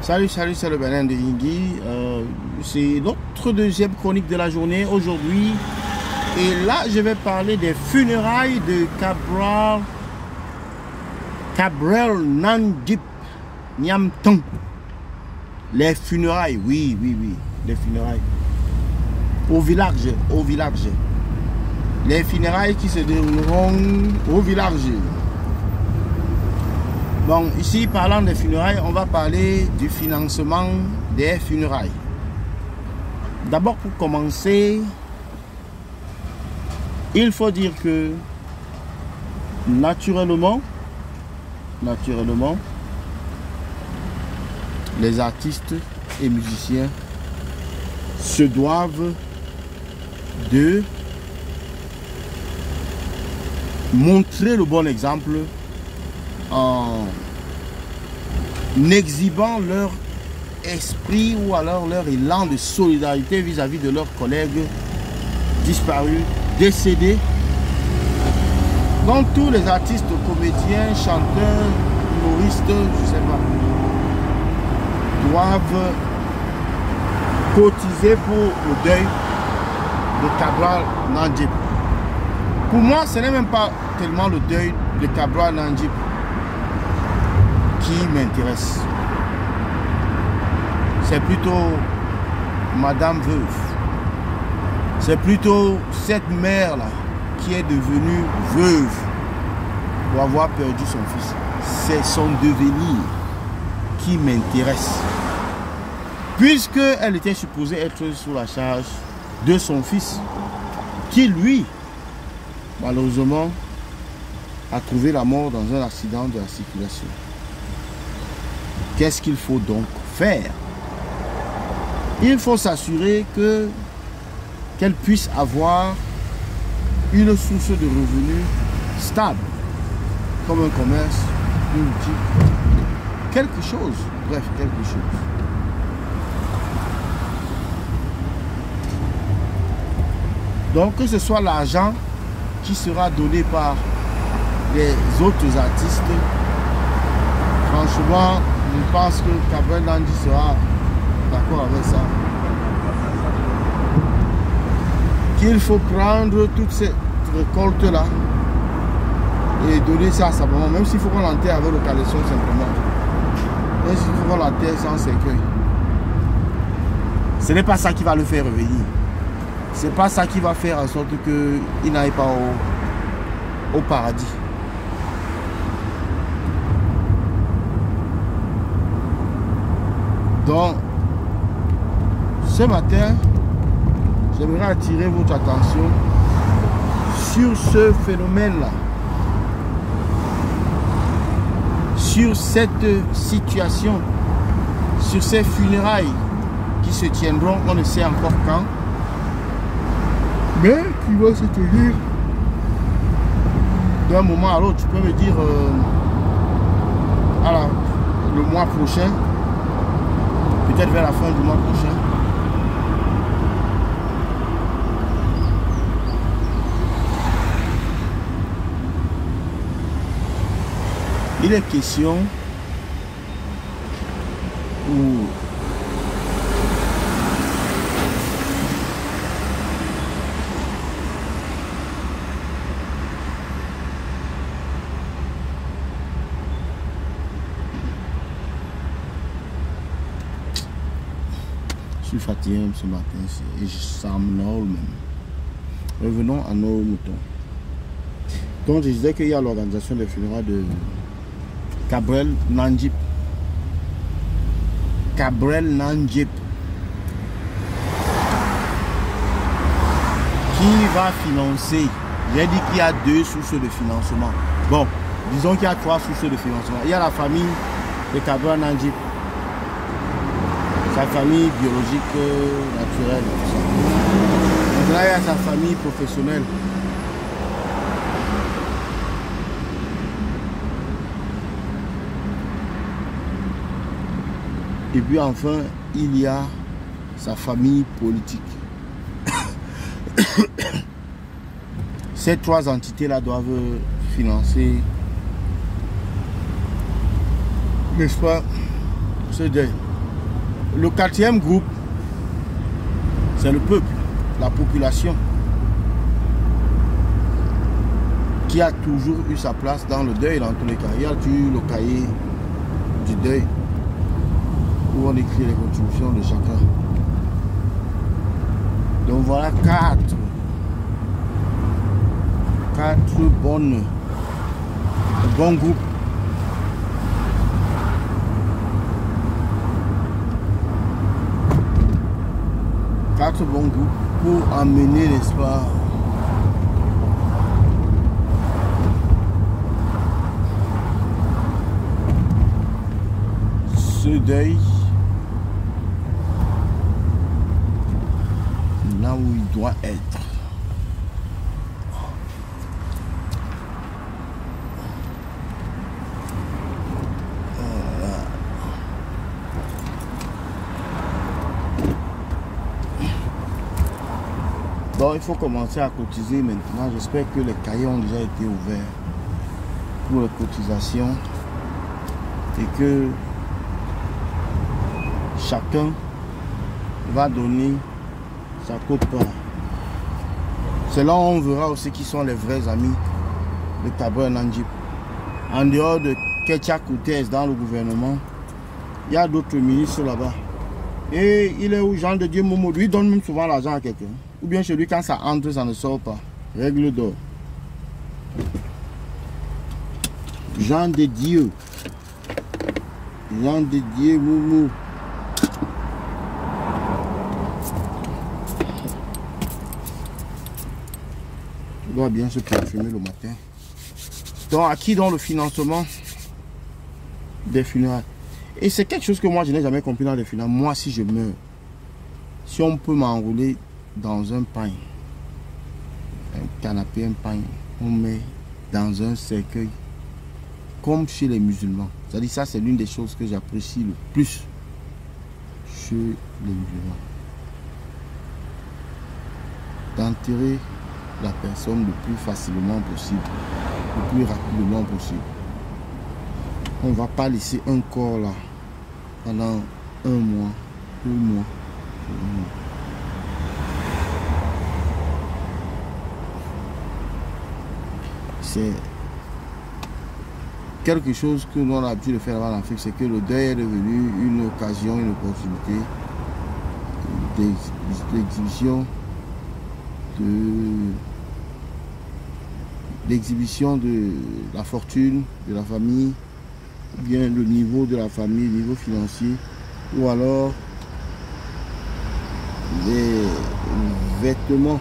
Salut, c'est le Bénin de Yingui. C'est notre deuxième chronique de la journée aujourd'hui. Et là, je vais parler des funérailles de Cabral Nandjip Nyamtong. Les funérailles, oui, les funérailles. Au village. Les funérailles qui se dérouleront au village. Bon, ici, parlant des funérailles, on va parler du financement des funérailles. D'abord, pour commencer, il faut dire que naturellement, les artistes et musiciens se doivent de montrer le bon exemple en exhibant leur esprit ou alors leur élan de solidarité vis-à-vis de leurs collègues disparus, décédés. Donc tous les artistes, comédiens, chanteurs, humoristes, je sais pas, doivent cotiser pour le deuil de Cabral Nandjip. Pour moi, ce n'est même pas tellement le deuil de Cabral Nandjip qui m'intéresse. C'est plutôt Madame Veuve. C'est plutôt cette mère-là qui est devenue veuve pour avoir perdu son fils. C'est son devenir qui m'intéresse. Puisqu'elle était supposée être sous la charge de son fils, qui lui, malheureusement, a trouvé la mort dans un accident de la circulation. Qu'est-ce qu'il faut donc faire? Il faut s'assurer qu'elle puisse avoir une source de revenus stable, comme un commerce, une boutique, quelque chose, bref, quelque chose. Donc que ce soit l'argent qui sera donné par les autres artistes, franchement, je pense que Cabral Nandjip sera d'accord avec ça. Qu'il faut prendre toute cette récolte-là et donner ça à sa maman, même s'il faut qu'on l'enterre avec le caleçon simplement. Même s'il faut qu'on l'enterre sans cercueil. Ce n'est pas ça qui va le faire revenir. C'est pas ça qui va faire en sorte qu'il n'aille pas au paradis. Donc, ce matin, j'aimerais attirer votre attention sur ce phénomène-là, sur cette situation, sur ces funérailles qui se tiendront, on ne sait encore quand, mais qui vont se tenir d'un moment à l'autre. Tu peux me dire le mois prochain, peut-être vers la fin du mois prochain. Il est question où je suis fatigué ce matin et ça m'énerve même. Revenons à nos moutons. Donc je disais qu'il y a l'organisation des funérailles de Cabral Nandjip. Cabral Nandjip qui va financer. J'ai dit qu'il y a deux sources de financement. Bon, disons qu'il y a trois sources de financement. Il y a la famille de Cabral Nandjip, sa famille biologique, naturelle, tout ça. Donc là, il y a sa famille professionnelle. Et puis enfin, il y a sa famille politique. Ces trois entités-là doivent financer, n'est-ce pas, ce deuil. Le quatrième groupe, c'est le peuple, la population, qui a toujours eu sa place dans le deuil dans tous les cas. Il y a toujours le cahier du deuil où on écrit les contributions de chacun. Donc voilà quatre bons groupes. Quatre bons groupes pour amener, n'est-ce pas, ce deuil là où il doit être. Donc il faut commencer à cotiser maintenant. J'espère que les cahiers ont déjà été ouverts pour les cotisations et que chacun va donner sa quote-part. C'est là où on verra aussi qui sont les vrais amis de Kaboué Nandjip. En dehors de Ketia Koutès dans le gouvernement, il y a d'autres ministres là-bas. Et il est où Jean de Dieu Momo, lui donne même souvent l'argent à quelqu'un. Ou bien chez lui, quand ça entre, ça ne sort pas. Règle d'or. Jean de Dieu. Jean de Dieu Momo. Il doit bien se parfumer le matin. Donc, à qui donne le financement des funérailles? Et c'est quelque chose que moi, je n'ai jamais compris dans les funérailles. Moi, si je meurs, si on peut m'enrouler dans un pain, un canapé, un pain, on met dans un cercueil, comme chez les musulmans. C'est-à-dire ça, c'est l'une des choses que j'apprécie le plus chez les musulmans. D'enterrer la personne le plus facilement possible, le plus rapidement possible. On ne va pas laisser un corps là pendant un mois, 2 mois. C'est quelque chose que nous avons l'habitude de faire en Afrique, c'est que le deuil est devenu une occasion, une opportunité d'exhibition de la fortune de la famille, ou bien le niveau de la famille, le niveau financier, ou alors les vêtements.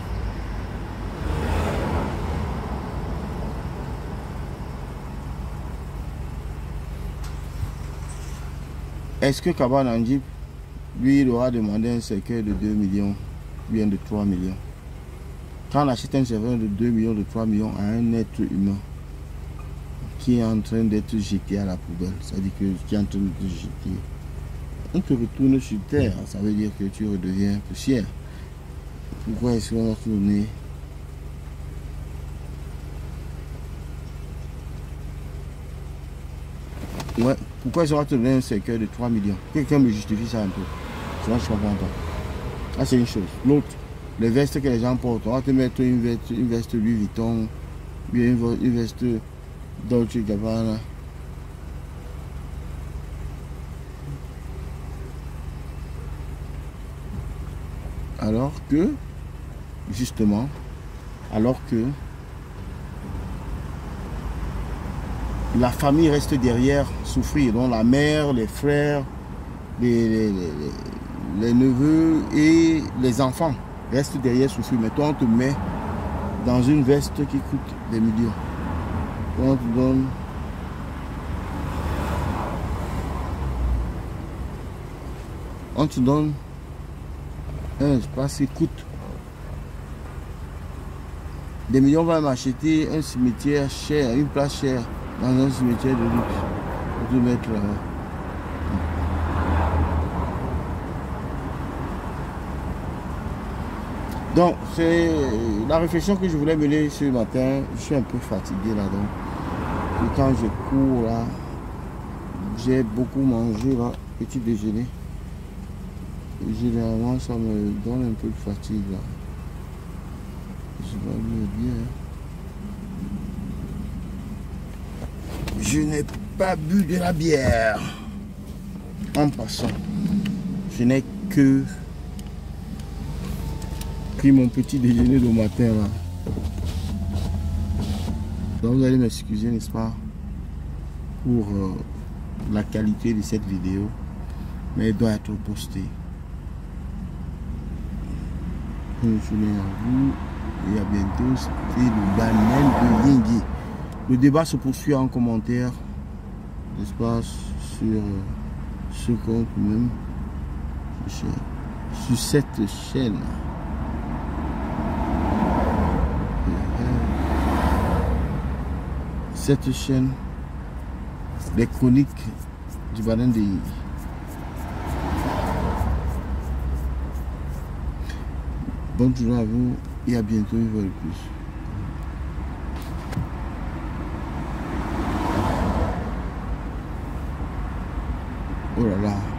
Est-ce que Kaboué Nandjip, lui, il aura demandé un cercueil de 2 millions, ou bien de 3 millions? Quand on achète un cercueil de 2 millions, de 3 millions à un être humain qui est en train d'être jeté à la poubelle, c'est-à-dire que qui est en train de jeter, on te retourne sur terre, ça veut dire que tu redeviens poussière. Pourquoi est-ce qu'on va tourner? Ouais, pourquoi est-ce qu'on va te donner un cercueil de 3 millions? Quelqu'un me justifie ça un peu. Sinon je comprends pas. Ah, c'est une chose. L'autre, les vestes que les gens portent, on va te mettre une veste Louis Vuitton, bien une veste Dolce Gabbana. Alors que, justement, la famille reste derrière souffrir, donc la mère, les frères, les neveux et les enfants restent derrière souffrir. Mais toi, on te met dans une veste qui coûte des millions. On te donne un espace qui coûte des millions. On va m'acheter un cimetière cher, une place chère dans un cimetière de luxe pour te mettre là-bas. Donc c'est la réflexion que je voulais mener ce matin. Je suis un peu fatigué là, donc et quand je cours là, j'ai beaucoup mangé là, petit déjeuner. généralement, ça me donne un peu de fatigue là. Je vais le dire. Je n'ai pas bu de la bière. En passant, je n'ai que pris mon petit déjeuner le matin là. Donc vous allez m'excuser, n'est-ce pas, pour la qualité de cette vidéo, mais elle doit être postée. Bonne journée à vous et à bientôt. C'était le Daniel de Yingui. Le débat se poursuit en commentaire, n'est-ce pas, sur ce compte même, sur cette chaîne. Cette chaîne des chroniques du Baden de Yingui. Bonne journée à vous et à bientôt une fois de plus. Oh là là.